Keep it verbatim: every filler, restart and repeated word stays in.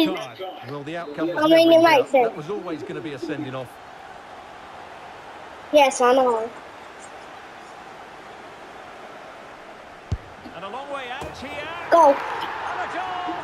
mean, Well, the outcome was I mean, it never in makes doubt. sense. That was always going to be a sending off. Yes, I know. And a long way out here. Go. And a goal.